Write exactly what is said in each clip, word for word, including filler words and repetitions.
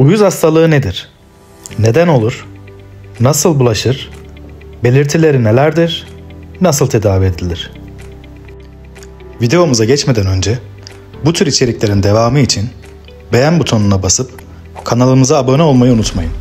Uyuz hastalığı nedir? Neden olur? Nasıl bulaşır? Belirtileri nelerdir? Nasıl tedavi edilir? Videomuza geçmeden önce bu tür içeriklerin devamı için beğen butonuna basıp kanalımıza abone olmayı unutmayın.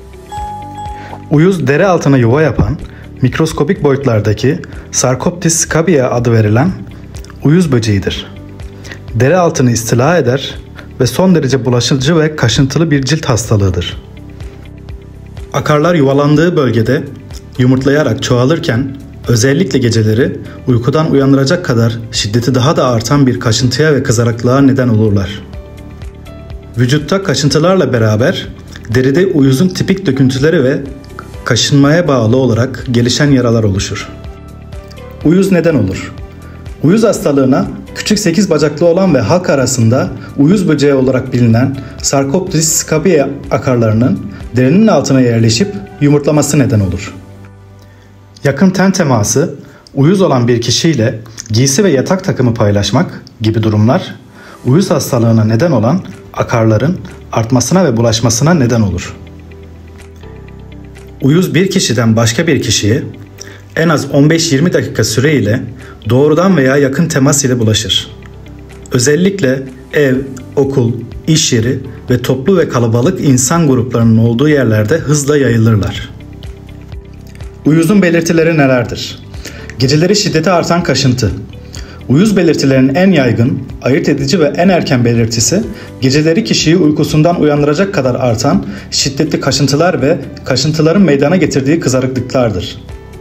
Uyuz deri altına yuva yapan mikroskopik boyutlardaki Sarcoptes scabiei adı verilen uyuz böceğidir. Deri altını istila eder ve son derece bulaşıcı ve kaşıntılı bir cilt hastalığıdır. Akarlar yuvalandığı bölgede yumurtlayarak çoğalırken özellikle geceleri uykudan uyandıracak kadar şiddeti daha da artan bir kaşıntıya ve kızarıklığa neden olurlar. Vücutta kaşıntılarla beraber deride uyuzun tipik döküntüleri ve kaşınmaya bağlı olarak gelişen yaralar oluşur. Uyuz neden olur? Uyuz hastalığına küçük sekiz bacaklı olan ve halk arasında uyuz böceği olarak bilinen Sarcoptes scabiei akarlarının derinin altına yerleşip yumurtlaması neden olur. Yakın ten teması, uyuz olan bir kişiyle giysi ve yatak takımı paylaşmak gibi durumlar uyuz hastalığına neden olan akarların artmasına ve bulaşmasına neden olur. Uyuz bir kişiden başka bir kişiye en az on beş yirmi dakika süreyle doğrudan veya yakın temas ile bulaşır. Özellikle ev, okul, iş yeri ve toplu ve kalabalık insan gruplarının olduğu yerlerde hızla yayılırlar. Uyuzun belirtileri nelerdir? Geceleri şiddeti artan kaşıntı. Uyuz belirtilerinin en yaygın, ayırt edici ve en erken belirtisi geceleri kişiyi uykusundan uyandıracak kadar artan şiddetli kaşıntılar ve kaşıntıların meydana getirdiği kızarıklıklardır.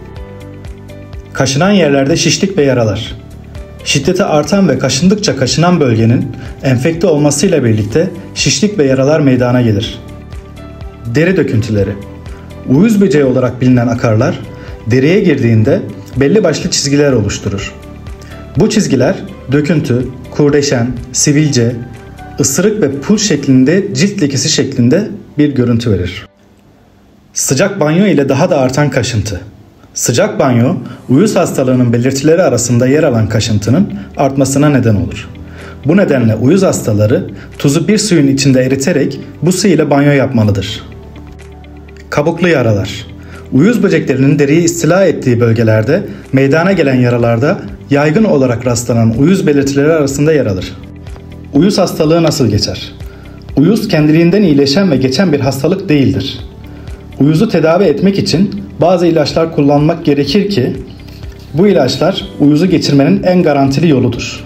Kaşınan yerlerde şişlik ve yaralar. Şiddeti artan ve kaşındıkça kaşınan bölgenin enfekte olmasıyla birlikte şişlik ve yaralar meydana gelir. Deri döküntüleri. Uyuz böceği olarak bilinen akarlar deriye girdiğinde belli başlı çizgiler oluşturur. Bu çizgiler döküntü, kurdeşen, sivilce, ısırık ve pul şeklinde cilt lekesi şeklinde bir görüntü verir. Sıcak banyo ile daha da artan kaşıntı. Sıcak banyo, uyuz hastalığının belirtileri arasında yer alan kaşıntının artmasına neden olur. Bu nedenle uyuz hastaları tuzu bir suyun içinde eriterek bu su ile banyo yapmalıdır. Kabuklu yaralar. Uyuz böceklerinin deriyi istila ettiği bölgelerde meydana gelen yaralarda yaygın olarak rastlanan uyuz belirtileri arasında yer alır. Uyuz hastalığı nasıl geçer? Uyuz kendiliğinden iyileşen ve geçen bir hastalık değildir. Uyuzu tedavi etmek için bazı ilaçlar kullanmak gerekir ki bu ilaçlar uyuzu geçirmenin en garantili yoludur.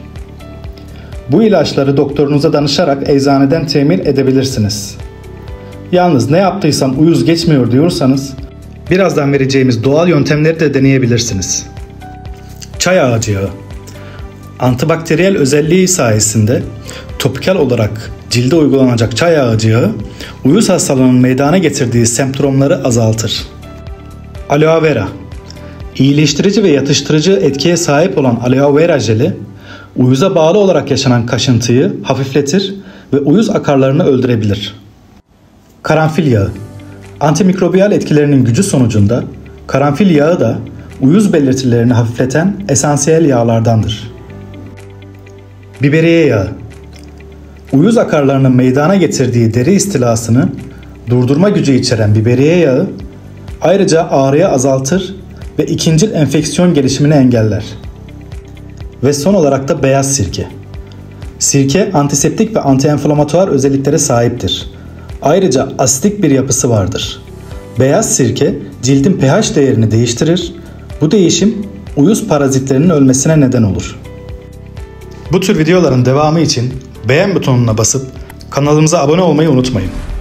Bu ilaçları doktorunuza danışarak eczaneden temin edebilirsiniz. Yalnız ne yaptıysam uyuz geçmiyor diyorsanız birazdan vereceğimiz doğal yöntemleri de deneyebilirsiniz. Çay ağacı yağı. Antibakteriyel özelliği sayesinde topikal olarak cilde uygulanacak çay ağacı yağı uyuz hastalığının meydana getirdiği semptomları azaltır. Aloe vera. İyileştirici ve yatıştırıcı etkiye sahip olan aloe vera jeli uyuza bağlı olarak yaşanan kaşıntıyı hafifletir ve uyuz akarlarını öldürebilir. Karanfil yağı. Antimikrobiyal etkilerinin gücü sonucunda karanfil yağı da uyuz belirtilerini hafifleten esansiyel yağlardandır. Biberiye yağı. Uyuz akarlarının meydana getirdiği deri istilasını durdurma gücü içeren biberiye yağı ayrıca ağrıyı azaltır ve ikincil enfeksiyon gelişimini engeller. Ve son olarak da beyaz sirke. Sirke antiseptik ve antienflamatuar özelliklere sahiptir. Ayrıca asidik bir yapısı vardır. Beyaz sirke cildin pH değerini değiştirir. Bu değişim uyuz parazitlerinin ölmesine neden olur. Bu tür videoların devamı için beğen butonuna basıp kanalımıza abone olmayı unutmayın.